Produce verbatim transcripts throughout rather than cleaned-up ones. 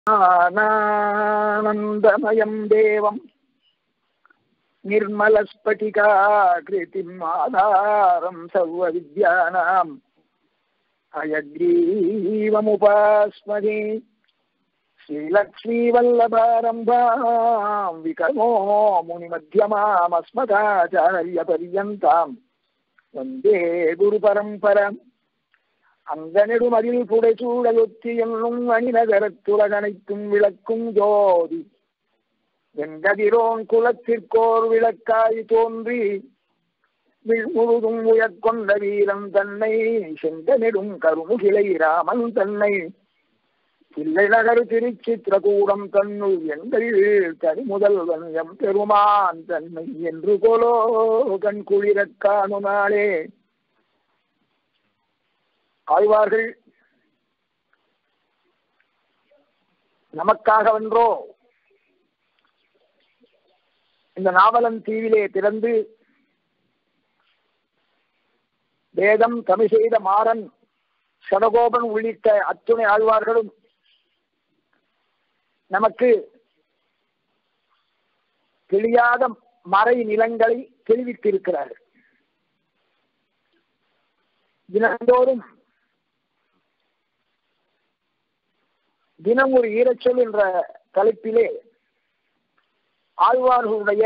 ஆனந்தமயம் தேவம் நிர்மலஸ்பட்டிகாகிருதிம் ஆதாரம் சர்வ வித்யானாம் அயக்ரீவமுபாஸ்மகே ஸ்ரீலக்ஷ்மீவல்லபாரம்பாம் விகர்மோ முனிமத்யமாமஸ்மதாச்சாரிய பர்யந்தாம் வந்தே குரு பரம்பரம். அங்கனெடுமதில் புடைசூடலொத்தி என்னும் அணிநகரத்துலகனைத்தும் விளக்கும் ஜோதி வெங்கதிரோன் குலத்திற்கோர் விளக்காய் தோன்றி விழ்முழுதும் உயர்கொண்ட வீரன் தன்னை செங்கனெடும் கருமுகிலை ராமன் தன்னை பிள்ளை நகர் திருச்சித்திரகூடம் தன்னுள் எங்கள் தனி முதல்வன் எம் பெருமான் தன்னை என்று போலோ கண் குளிரக் காணும் நாளே. ஆழ்வார்கள் நமக்காகவென்றோ இந்த நாவலன் தீவிலே பிறந்து வேதம் தமிழ் செய்த மாறன் சடகோபன் உள்ளிட்ட அத்துணை ஆழ்வார்களும் நமக்கு தெரியாத மறை நிலங்களை தெரிவித்திருக்கிறார்கள். தினந்தோறும் தினம் ஒரு ஈரச்சொல் என்ற தலைப்பிலே ஆழ்வார்களுடைய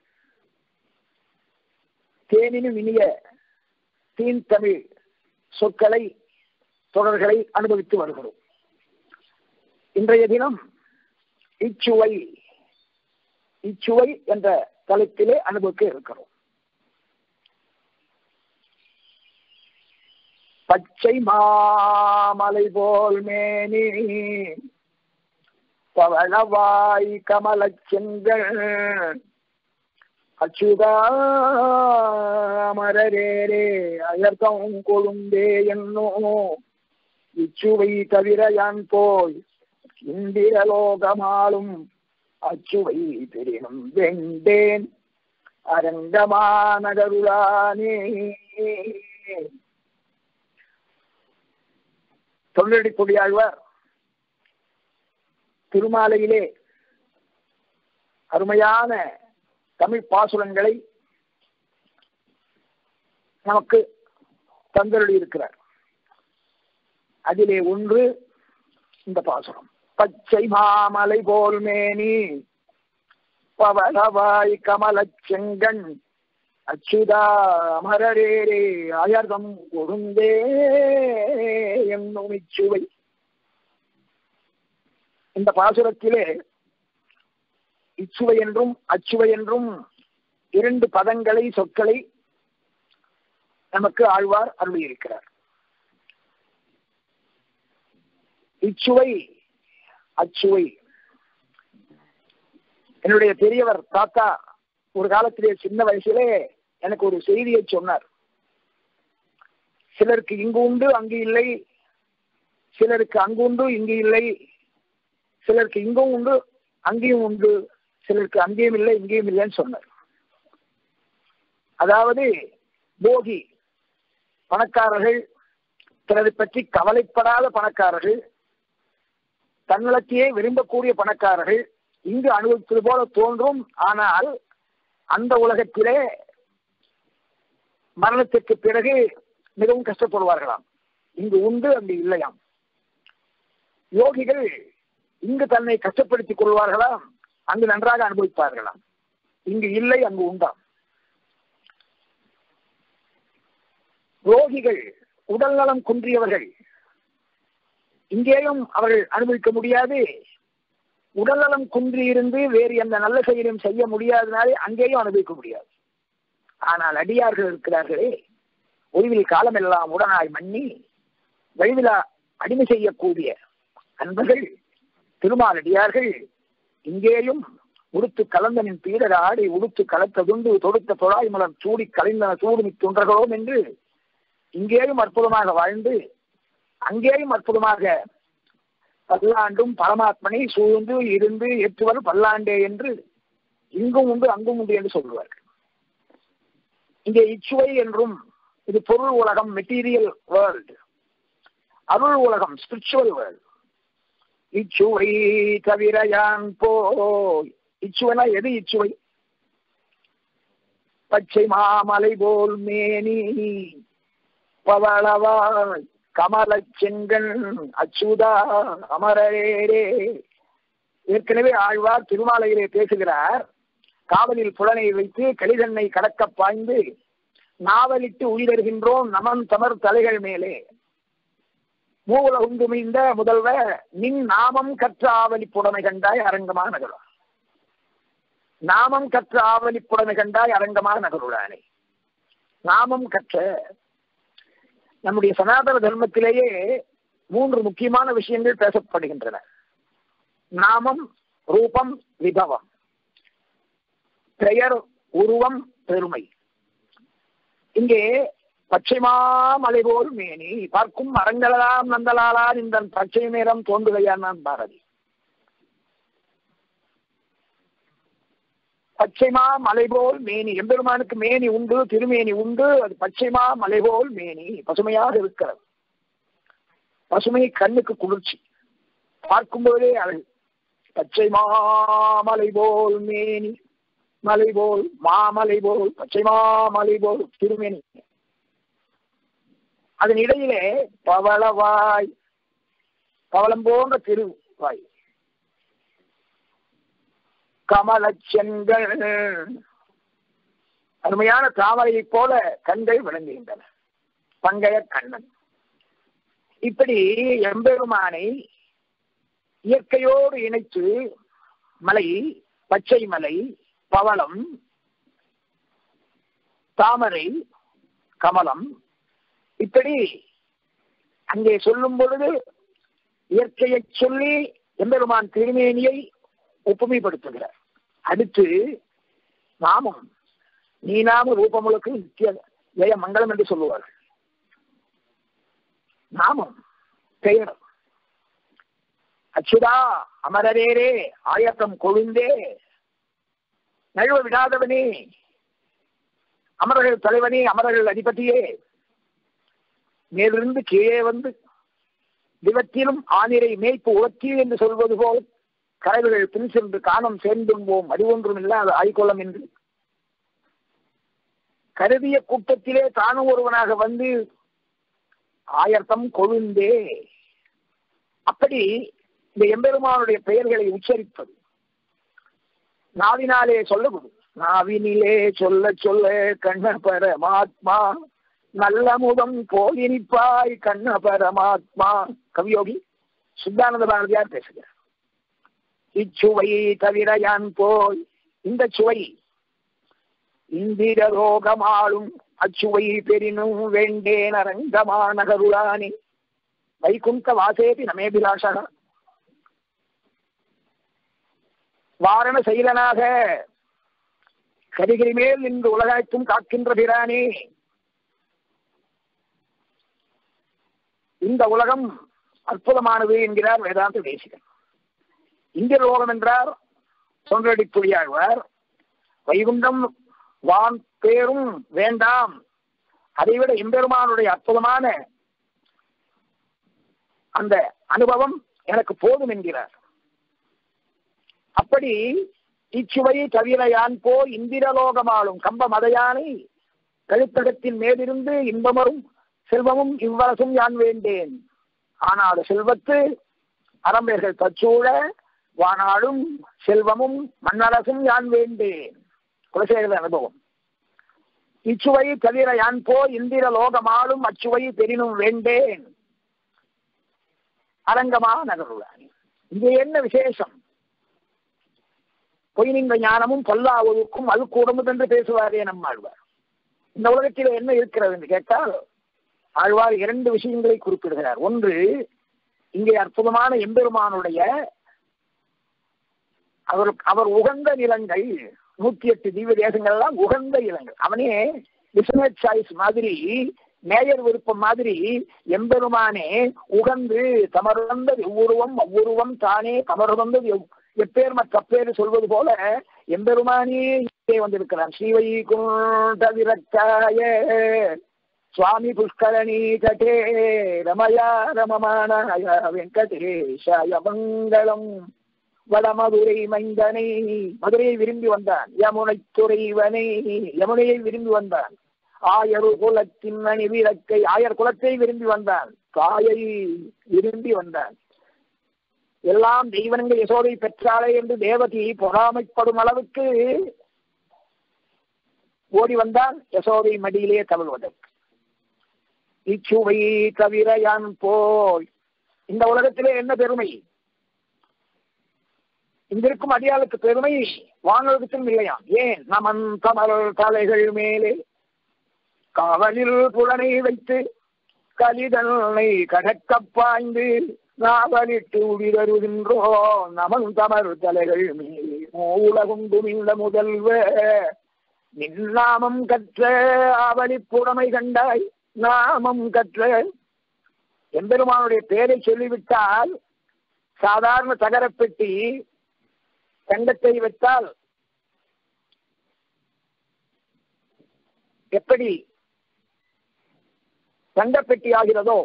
தேனினும் இனிய தீன் தமிழ் சொற்களை தொடர்களை அனுபவித்து வருகிறோம். இன்றைய தினம் இச்சுவை இச்சுவை என்ற தலைப்பிலே அனுபவிக்க இருக்கிறோம். பச்சை மாமலை போல் மேனி பவளவாய் கமலச் செங்கல் அச்சுதாமரரே அயர்த்தம் கொழுந்தே என்னோ இச்சுவை தவிர யான் போய் இந்திரலோகமாலும் அச்சுவை பெரினும் வெண்டேன் அரங்கமானகருளானே. தொண்டடி கொடியாழ்வார் திருமாலையிலே அருமையான தமிழ் பாசுரங்களை நமக்கு தந்தருளி இருக்கிறார். அதிலே ஒன்று இந்த பாசுரம். பச்சை மாமலை போல் மேனி பவளவாய் கமலச் செங்கண் அச்சுதா அமரரேரே அயர்தம் கொடுந்தே என்னும் இச்சுவை. இந்த பாசுரத்திலே இச்சுவை என்றும் அச்சுவை என்றும் இரண்டு பதங்களை சொற்களை நமக்கு ஆழ்வார் அருளியிருக்கிறார். இச்சுவை அச்சுவை. என்னுடைய பெரியவர் தாத்தா ஒரு காலத்திலே சின்ன வயசிலே எனக்கு ஒரு செய்தியை சொன்னார். சிலருக்கு இங்கு உண்டு அங்கு இல்லை, சிலருக்கு அங்கு உண்டு இங்கு இல்லை, சிலருக்கு இங்கும் உண்டு அங்கேயும் உண்டு, சிலருக்கு அங்கேயும் இல்லை இங்கேயும் இல்லைன்னு சொன்னார். அதாவது போகி பணக்காரர்கள், பிறரை பற்றி கவலைப்படாத பணக்காரர்கள், தன்னலத்தையே விரும்பக்கூடிய பணக்காரர்கள் இங்கு அனுபவிப்பது போல தோன்றும். ஆனால் அந்த உலகத்திலே மரணத்திற்கு பிறகு மிகவும் கஷ்டப்படுவார்களாம். இங்கு உண்டு அங்கு இல்லையாம். யோகிகள் இங்கு தன்னை கஷ்டப்படுத்திக் கொள்வார்களாம், அங்கு நன்றாக அனுபவிப்பார்களாம். இங்கு இல்லை அங்கு உண்டாம். ரோகிகள் உடல் நலம் குன்றியவர்கள், இங்கேயும் அவர்கள் அனுபவிக்க முடியாது, உடல் நலம் குன்றி இருந்து வேறு எந்த நல்ல செயலையும் செய்ய முடியாதனாலே அங்கேயும் அனுபவிக்க முடியாது. ஆனால் அடியார்கள் இருக்கிறார்களே, ஒளிவில் காலமெல்லாம் உடனாய் மன்னி வழிவிழா அடிமை செய்யக்கூடிய அன்பர்கள் திருமாலடியார்கள் இங்கேயும் உடுத்து கலந்தனின் பீடர் ஆடி உடுத்து கலத்ததுண்டு தொடுத்த தொழாய் மலர் சூடி கலைந்தன சூடுமி துன்றகளோம் என்று இங்கேயும் அற்புதமாக வாழ்ந்து அங்கேயும் அற்புதமாக பல்லாண்டும் பரமாத்மனை சூழ்ந்து இருந்து ஏற்றுவர் பல்லாண்டே என்று இங்கும் உண்டு அங்கும் உண்டு என்று சொல்லுவார்கள். இங்கே இச்சுவை என்றும் இது பொருள் உலகம், மெட்டீரியல் வேர்ல்டு. அருள் உலகம், ஸ்பிரிச்சுவல் வேர்ல்டு. இச்சுவை தவிர யான் போய். இச்சுவனா எது இச்சுவை? பச்சை மாமலை போல் மேனி பவளவாய் கமல செங்கன் அச்சுதா அமரரே. ஏற்கனவே ஆழ்வார் திருமாலையிலே பேசுகிறார். காவலில் புலனை வைத்து கலிதன்னை கடக்க பாய்ந்து நாவலிட்டு உயிர்கின்றோம் நமன் தமர் தலைகள் மேலே. மூல உந்துமிழ்ந்த முதல்வ நின் நாமம் கற்ற ஆவலி புடமை கண்டாய் அரங்கமா நகருளா. நாமம் கற்ற ஆவலி புடமை கண்டாய் அரங்கமா நகருளானே. நாமம் கற்ற நம்முடைய சனாதன தர்மத்திலேயே மூன்று முக்கியமான விஷயங்கள் பேசப்படுகின்றன. நாமம், ரூபம், விபவம். பெயர், உருவம், பெருமை. இங்கே பச்சைமா மலை போல் மேனி பார்க்கும் மரங்களெல்லாம் நந்தலாலான் இந்த பச்சை நேரம் தோன்றுகையான் பாரதி. பச்சைமா மலை போல் மேனி. எம்பெருமானுக்கு மேனி உண்டு, திருமேனி உண்டு. அது பச்சைமா மலை போல் மேனி, பசுமையாக இருக்கிறது. பசுமை கண்ணுக்கு குளிர்ச்சி, பார்க்கும்போதே அழகு. பச்சைமா மலை போல் மேனி, மலை போல் மாமலை போல் பச்சைமா மலை போல் திருமேனி. அதன் இடையிலே பவளவாய், பவளம் போன்ற திருவாய், கமல செங்கல், அருமையான தாமரையை போல கண்கள் விளங்குகின்றன. பங்கைய கண்ணன். இப்படி எம்பெருமானை இயற்கையோடு இணைத்து மலை, பச்சை மலை, பவளம், தாமரை, கமலம், இப்படி அங்கே சொல்லும் பொழுது இயற்கையை சொல்லி எம்பெருமான் திருமேனியை ஒப்புமைப்படுத்துகிறார். அடுத்து நாமம், நீ நாம ரூபமுழுக்கு நித்திய ஜெய மங்களம் என்று சொல்லுவார்கள். நாமம், பெயர். அச்சுதா அமரரேரே, ஆயத்தம் கொழுந்தே, நழுவ விடாதவனே, அமரர்கள் தலைவனே, அமரர்கள் அதிபதியே, மேலிருந்து கீழே வந்து திவத்திலும் ஆனிரை மேய்ப்பு உலக்கி என்று சொல்வது போல் கரைவுகள் பின் சென்று காணம் சேர்ந்தும்போம் அறிவொன்றும் இல்லாத ஆய்கொள்ளம் என்று கருதிய கூட்டத்திலே தானும் ஒருவனாக வந்து ஆயர்த்தம் கொழுந்தே. அப்படி இந்த எம்பெருமானுடைய பெயர்களை உச்சரிப்பது, நாவினாலே சொல்லப்படும். நாவினிலே சொல்ல சொல்ல கண்ண பரமாத்மா நல்ல முதம் போலினிப்பாய் கண்ண பரமாத்மா. கவியோகி சுத்தானந்த பாரதியார் பேசுகிறார். இச்சுவை தவிர யான் போய். இந்த சுவை இந்திர ரோகமாளும் அச்சுவை பெரினும் வேண்டேன் அரங்கமா நகருளானே. வைகுந்த வாசேபி நமேபிலாஷா. வாரண செயலனாக கரிகிரி மேல் நின்று உலகாய்த்தும் காக்கின்ற பிரானே. இந்த உலகம் அற்புதமானது என்கிறார் வேதாந்த தேசிகன். இந்திர லோகம் என்றார் சொன்றடி புலியாழ்வார். வைகுண்டம் வான் பேரும் வேண்டாம், அதைவிட எம்பெருமானுடைய அற்புதமான அந்த அனுபவம் எனக்கு போதும் என்கிறார். அப்படி இச்சுவை தவிர யான் போ இந்திரலோகமாளும் கம்ப மதையானை கழுத்தகத்தின் மேலிருந்து இன்பமரும் செல்வமும் இவ்வரசும் யான் வேண்டேன். ஆனால் செல்வத்து அறம்பேர்கள் தச்சூழ வானாடும் செல்வமும் மன்னரசும் யான் வேண்டேன். குலசேகர அனுபவம். இச்சுவை தவிர யான் போ இந்திர லோகமாளும் அச்சுவை பெரினும் வேண்டேன் அரங்கமா நகருளானே. இங்கே என்ன விசேஷம்? பொய்நின்ற ஞானமும் பொல்லா ஒழுக்கும் அது கூடமும் என்று பேசுவாரே நம்மாழ்வார். இந்த உலகத்தில் என்ன இருக்கிறது என்று கேட்டால் ஆழ்வார் இரண்டு விஷயங்களை குறிப்பிடுகிறார். ஒன்று, இங்கே அற்புதமான எம்பெருமானுடைய அவர் அவர் உகந்த நிலங்கள், நூத்தி எட்டு தீவிர தேசங்கள் எல்லாம் உகந்த நிலங்கள். அவனே பிசினஸ் சாய்ஸ் மாதிரி, மேயர் விருப்பம் மாதிரி எம்பெருமானே உகந்து தமர்வந்த எவ்வுருவம் அவ்வுருவம் தானே தமர்வந்தது எப்பேர் மற்றப்பேர் சொல்வது போல எம்பெருமானே இங்கே வந்திருக்கிறான். ஸ்ரீவைகுண்ட விரக்தாய சுவாமி புஷ்கரணி தட்டே ரமயா ரமமானாய வெங்கடேஷாய மங்களம். வடமதுரை மைந்தனை, மதுரையை விரும்பி வந்தான். யமுனை துறைவனை, யமுனையை விரும்பி வந்தான். ஆயர் குலத்தின் மணி விளக்கை, ஆயர் குலத்தை விரும்பி வந்தான். தாயை விரும்பி வந்தான். எல்லாம் தெய்வங்கள் யசோதை பெற்றாளே என்று தேவதி பொறாமைப்படும் அளவுக்கு ஓடி வந்தான் யசோதை மடியிலே தவழ்வதற்கு. இச்சுவை தவிர யான் போய், இந்த உலகத்திலே என்ன பெருமை? இங்கிருக்கும் அடியாளுக்கு பெருமை வானொலகத்திலும் இல்லையாம். ஏன்? நமன் கமல் தலைகள் மேலே காவலில் புலனை வைத்து கலிதனை கடக்க பாய்ந்து நாவலிட்டு உடிதருகின்றோ நமன் தமர் தலைகள் மேலே உலகும் குமிழ்ந்த முதல்வ நின்னாமம் கற்ற ஆவலி புறமை கண்டாய் நாமம் கற்ற. எம்பெருமானுடைய பெயரை சொல்லிவிட்டால் சாதாரண தகரப்பெட்டி தங்கத்தை வைத்தால் எப்படி தங்கப்பெட்டி ஆகிறதோ,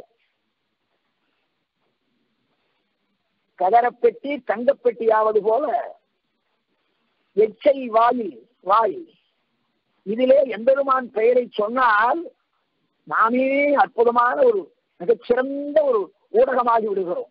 தகரப்பெட்டி தங்கப்பெட்டி ஆவது போல எச்சை வாயில் வாய் இதிலே எம்பெருமான் பெயரை சொன்னால் நாமே அற்புதமான ஒரு மிகச்சிறந்த ஒரு ஊடகமாகி விடுகிறோம்.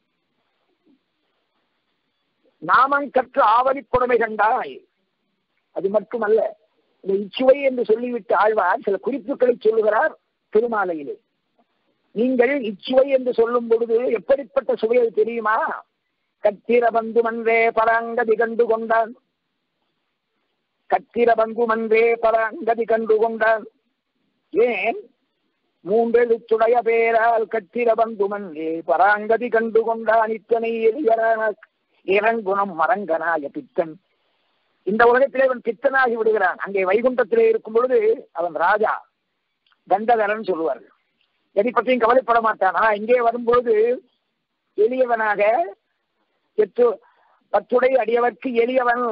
நாமம் கற்ற ஆவலி புறமை கண்டாய். அது மட்டுமல்ல, இந்த இச்சுவை என்று சொல்லிவிட்டு ஆழ்வார் சில குறிப்புகளை சொல்லுகிறார் திருமாலையிலே. நீங்கள் இச்சுவை என்று சொல்லும் பொழுது எப்படிப்பட்ட சுவையை தெரியுமா? கத்திர பந்து மன்றே பராங்கதி கண்டு கொண்டான். கத்திர பந்து மன்றே பராங்கதி கண்டு கொண்டான். ஏன்? மூன்றெழுத்துடைய பேரால் கத்திர பந்து மன்றே பராங்கதி கண்டு கொண்டான். இத்தனை எளியரான இறங்குணம் மரங்கனாய பித்தன். இந்த உலகத்திலே அவன் பித்தனாகி விடுகிறான். அங்கே வைகுண்டத்திலே இருக்கும் பொழுது அவன் ராஜா தண்டதரன் சொல்லுவார்கள். எதை பற்றியும் கவலைப்பட மாட்டான். ஆனா இங்கே வரும்பொழுது எளியவனாக எட்டு பத்துடை அடியவர்க்கு எளியவன்.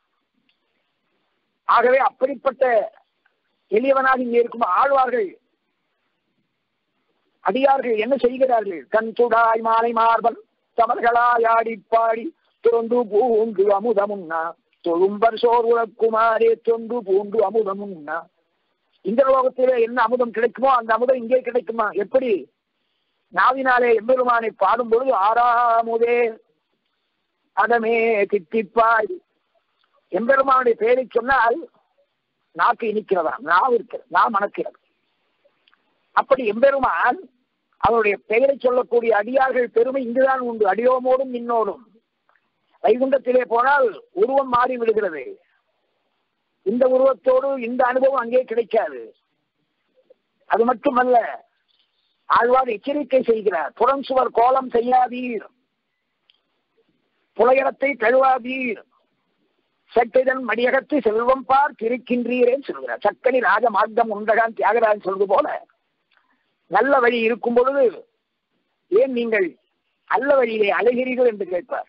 ஆகவே அப்படிப்பட்ட எளியவனாக இங்கே இருக்கும் ஆழ்வார்கள் அடியார்கள் என்ன செய்கிறார்கள்? கண் சுடாய் மாலை மார்பன் தமர்களாய் ஆடி பாடி தொண்டு பூண்டு அமுதமுன்னா தொழும்பர் சோர் உலக்குமாரே தொண்டு பூண்டு அமுதமுன்னா. இந்த லோகத்திலே என்ன அமுதம் கிடைக்குமோ அந்த அமுதம் இங்கே கிடைக்குமா? எப்படி? நாவினாலே எம்பெருமானை பாடும் பொழுது ஆறாமுதே அதமே தித்திப்பாய். எம்பெருமானுடைய பெயரை சொன்னால் நாக்கு இனிக்கிறதா, நாவு இருக்கிறது, நான் மணக்கிறது. அப்படி எம்பெருமான் அவருடைய பெயரை சொல்லக்கூடிய அடியார்கள் பெருமை இங்குதான் உண்டு. அடியோமோடும் மின்னோடும். வைகுண்டத்திலே போனால் உருவம் மாறி விடுகிறது. இந்த உருவத்தோடு இந்த அனுபவம் அங்கே கிடைக்காது. அது மட்டுமல்ல, ஆழ்வார் எச்சரிக்கை செய்கிறார். புறம் சுவர் கோலம் செய்யாதீர், புலையனத்தை தழுவாதீர், சட்டைதன் மடியகத்து செல்வம் பார் திருக்கின்றீரேன்னு சொல்கிறார். சக்கனி ராஜ மார்க்கம் உண்டகான் தியாகராஜன் சொல்வது போல நல்ல வழி இருக்கும் பொழுது ஏன் நீங்கள் அல்ல வழியிலே அலைகிறீர்கள் என்று கேட்பார்.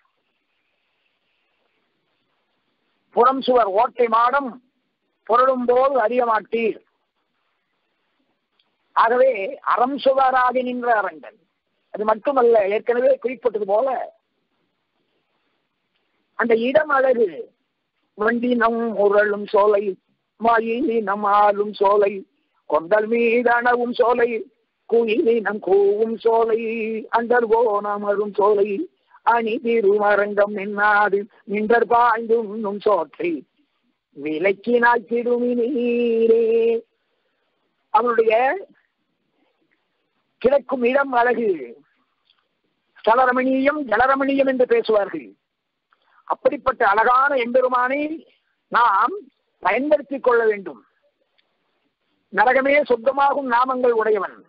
புறம் சுவர் ஓட்டை மாடம் புரளும் போது அறிய மாட்டீர். ஆகவே அறம் சுவராக நின்ற அரங்கன். அது மட்டுமல்ல, ஏற்கனவே குறிப்பிட்டது போல அந்த இடம் அழகு. வண்டி நம் உரளும் சோலை மாயி நம் ஆளும் சோலை கொண்டல் மீதனவும் சோலை குயிலி நம் கூவும் சோலை அண்டர்கோ நமரும் சோலை அணி திருமரங்கம் நின்னாது நின்றர் பாய்ந்தும் சோற்றை விலக்கினாய் திருமினீரே. அவனுடைய கிழக்கும் இடம் அழகு. ஸ்தலரமணீயம் ஜலரமணீயம் என்று பேசுவார்கள். அப்படிப்பட்ட அழகான எம்பெருமானை நாம் பயன்படுத்திக் கொள்ள வேண்டும். நரகமே சொந்தமாகும் நாமங்கள் உடையவன்.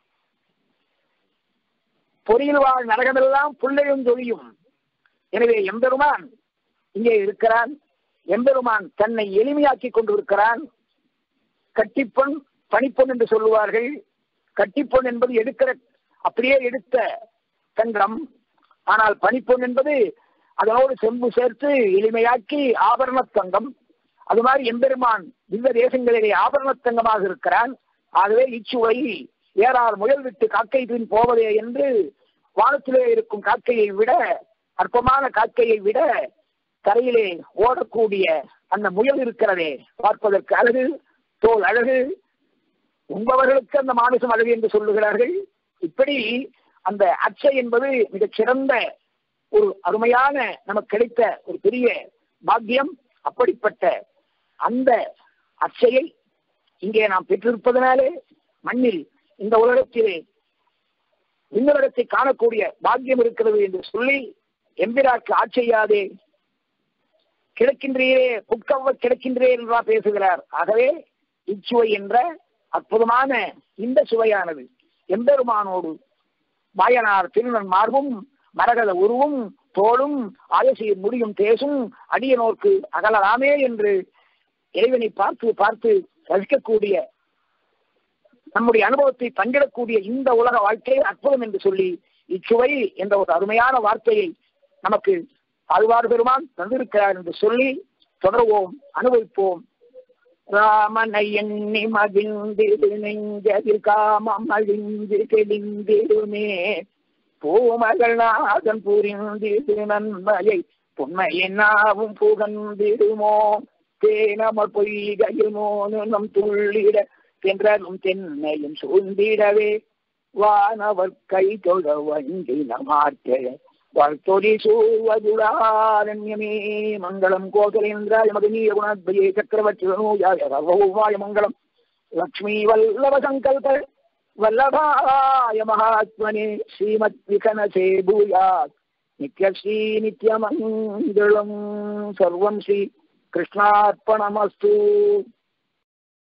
பொறியில் வாழ் நரகமெல்லாம் புள்ளையும் தொழியும். எனவே எம்பெருமான் இங்கே இருக்கிறான். எம்பெருமான் தன்னை எளிமையாக்கி கொண்டிருக்கிறான். கட்டிப்பொன் பனிப்பொன் என்று சொல்லுவார்கள். கட்டிப்பொன் என்பது எடுக்கிற அப்படியே எடுத்த தங்கம். ஆனால் பனிப்பொன் என்பது அதனோடு செம்பு சேர்த்து எளிமையாக்கி ஆபரண தங்கம். அது மாதிரி எம்பெருமான் திவ்ய தேசங்களிலே ஆபரண தங்கமாக இருக்கிறான். ஆகவே இச்சுவை ஏறார் முயல் விட்டு காக்கை பின் போவதே என்று வானத்திலே இருக்கும் காக்கையை விட, அற்பமான காக்கையை விட தரையிலே ஓடக்கூடிய அந்த முயல் இருக்கிறதே, பார்ப்பதற்கு அழகு, தோல் அழகு, உண்பவர்களுக்கு அந்த மாமிசம் அழகு என்று சொல்லுகிறார்கள். இப்படி அந்த அச்சை என்பது மிகச் சிறந்த ஒரு அருமையான நமக்கு கிடைத்த ஒரு பெரிய பாக்கியம். அப்படிப்பட்ட அந்த அச்சையை இங்கே நாம் பெற்றிருப்பதனாலே மண்ணில் இந்த உலகத்திலே விண்ணுலகத்தை காணக்கூடிய பாக்கியம் இருக்கிறது என்று சொல்லி எம்பிராக்கு ஆட்செய்யாதே கிடக்கின்றீரே புட்கவ்வ கிடக்கின்றே என்றா பேசுகிறார். ஆகவே இச்சுவை என்ற அற்புதமான இந்த சுவையானது எம்பெருமானோடு மாயனார் திருநன் மார்பும் மரகத உருவும் தோளும் ஆயசீர் முடியும் தேசும் அடியனோர்க்கு அகலராமே என்று இறைவனை பார்த்து பார்த்து ரசிக்கக்கூடிய நம்முடைய அனுபவத்தை பங்கிடக்கூடிய இந்த உலக வாழ்க்கை அற்புதம் என்று சொல்லி இச்சுவை என்ற ஒரு அருமையான வார்த்தையை நமக்கு ஆழ்வார் பெருமான் தந்திருக்கிறார் என்று சொல்லி தொடர்வோம், அனுபவிப்போம். ராமனை எண்ணி மகிழ்ந்திரு நெஞ்சதில் காமம் அழிந்து தெளிந்திருமே, பூமகள் நாதன் புரிந்திரு நன்மையை புண்மையென்னாவும் புகழ்ந்திருமோ, தேனமர் பொய்கையில் மோனும் துள்ளிட தென்றலும் தென்னையும் சூழ்ந்திடவே, வானவர் கை தொழ வண்டின மாற்ற வாழ்த்தொலி சூவதுளாரண்யமே. மங்களம் கோசலேந்திராய மகனீய குணாத்பயே சக்கரவர்த்தி சர்வௌவாய மங்களம். லக்ஷ்மீ வல்லப சங்கல்ப வல்லபாய மகாத்மனே ஸ்ரீமத் விகனசே பூயாத் நித்யஸ்ரீ நித்யமங்கலம். சர்வம் ஸ்ரீ கிருஷ்ணார்ப்பணமஸ்து.